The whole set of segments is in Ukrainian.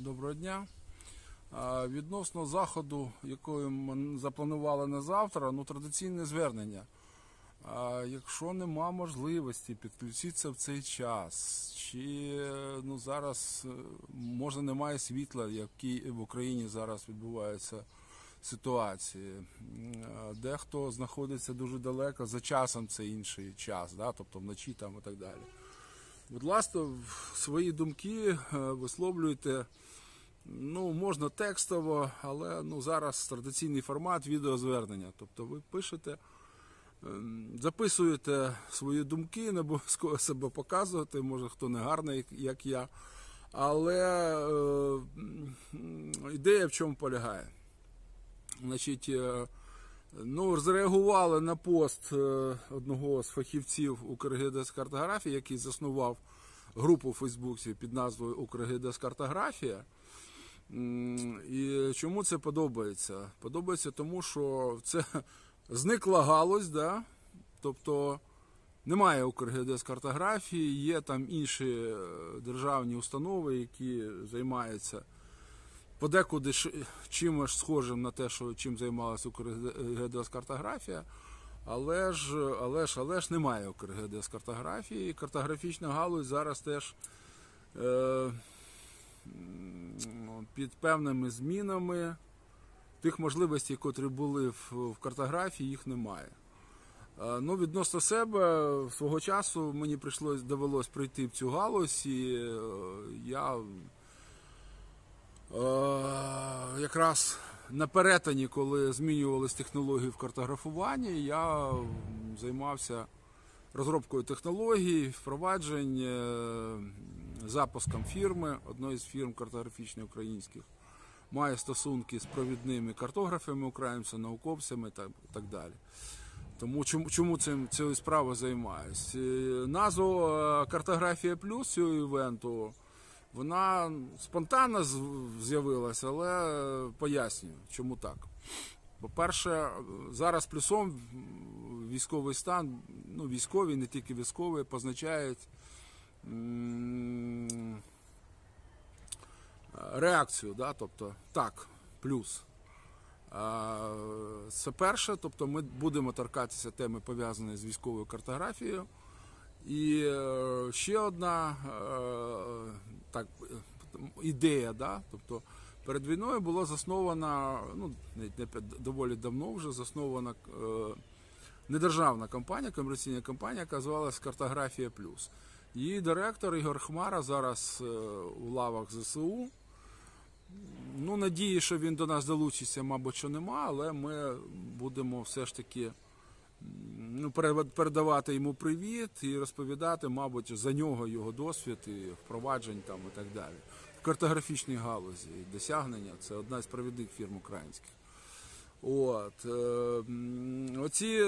Доброго дня. Відносно заходу, який ми запланували на завтра, традиційне звернення. Якщо нема можливості підключитися в цей час, чи зараз може немає світла, які в Україні зараз відбуваються ситуації. Дехто знаходиться дуже далеко, за часом це інший час, тобто вночі там і так далі. Будь ласка, свої думки висловлюйте. Можна текстово, але зараз традиційний формат відеозвернення. Тобто ви пишете, записуєте свої думки, не обов'язково себе показувати, може хто не гарний, як я. Але ідея в чому полягає? Зреагували на пост одного з фахівців Укргеодезкартографії, який заснував групу у Фейсбуці під назвою Укргеодезкартографія. І чому це подобається? Подобається тому, що це зникла галузь, тобто немає Укргеодезкартографії, є там інші державні установи, які займаються подекуди чимось схожим на те, чим займалася Укргеодезкартографія, але ж немає Укргеодезкартографії. Картографічна галузь зараз теж під певними змінами. Тих можливостей, котрі були в картографії, їх немає. Відносно себе, свого часу мені довелось прийти в цю галузь, і я якраз на перетині, коли змінювались технології в картографуванні, я займався розробкою технологій, впроваджень, запуском фірми, одної з фірм картографічних українських. Має стосунки з провідними картографами українцями, науковцями і так далі. Тому чому цією справою займаюсь? Назва «Картографія плюс» цього івенту, вона спонтанно з'явилася, але пояснюю, чому так. По-перше, зараз плюсом військовий стан, військові, не тільки військові, позначають реакцію, тобто так, плюс. Це перше, тобто ми будемо торкатися теми, пов'язаної з військовою картографією. І ще одна ідея, тобто перед війною була заснована, доволі давно вже заснована недержавна компанія, комерційна компанія, яка звалась «Картографія плюс». Її директор Ігор Хмара зараз у лавах ЗСУ. Надії, що він до нас долучиться, мабуть, що нема, але ми будемо все ж таки передавати йому привіт і розповідати, мабуть, за нього його досвід і впроваджень там і так далі. В картографічній галузі і досягнення – це одна з провідних фірм українських. Оці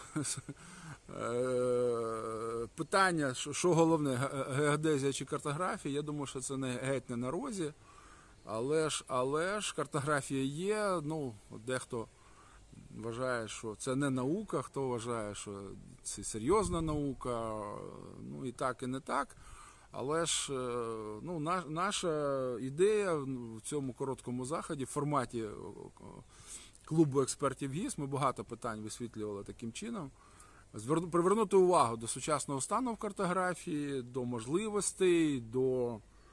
питання, що головне, геодезія чи картографія, я думаю, що це геть не на розі, але ж картографія є, дехто вважає, що це не наука, хто вважає, що це серйозна наука, і так, і не так. Але ж наша ідея в цьому короткому заході, в форматі клубу експертів ГІС, ми багато питань висвітлювали таким чином, привернути увагу до сучасного стану в картографії, до можливостей, до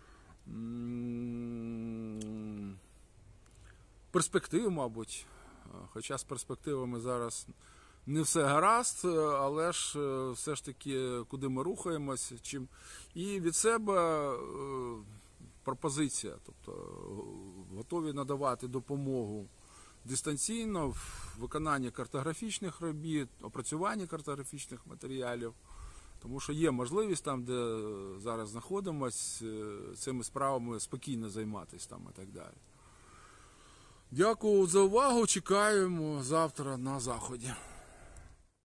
перспектив, мабуть. Хоча з перспективами зараз не все гаразд, але ж все ж таки, куди ми рухаємось, чим. І від себе пропозиція, тобто готові надавати допомогу дистанційно в виконанні картографічних робіт, опрацюванні картографічних матеріалів, тому що є можливість там, де зараз знаходимось, цими справами спокійно займатися там і так далі. Дякую за увагу, чекаємо завтра на заході.